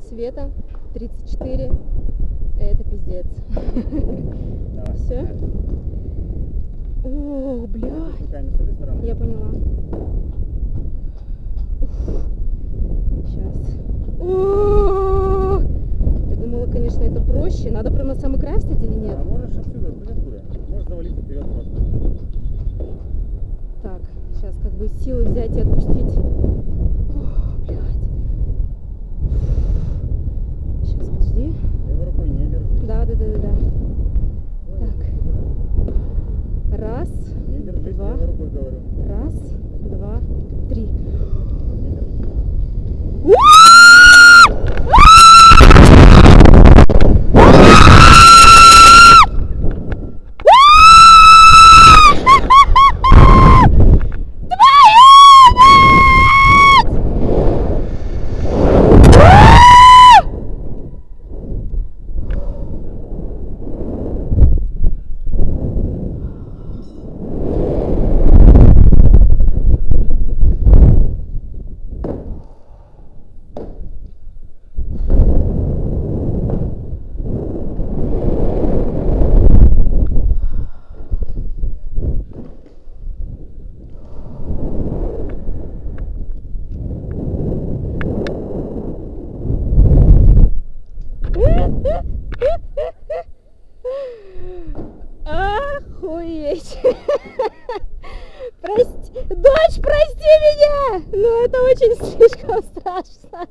Света 34. Это пиздец. Все? О, блядь. Я поняла. Сейчас. О, я думала, конечно, это проще. Надо прям на самый край встать или нет? Можешь отсюда, хоть оттуда. Можешь завалиться вперед просто. Так, сейчас как бы силы взять и отпустить. О, блядь. Сейчас, подожди. Левой рукой не держи. Да. Так. Раз, Не держись, два. левой рукой говорю. Раз, два, три. Не держи. Охуеть. Прости, дочь, прости меня! Ну это очень слишком страшно.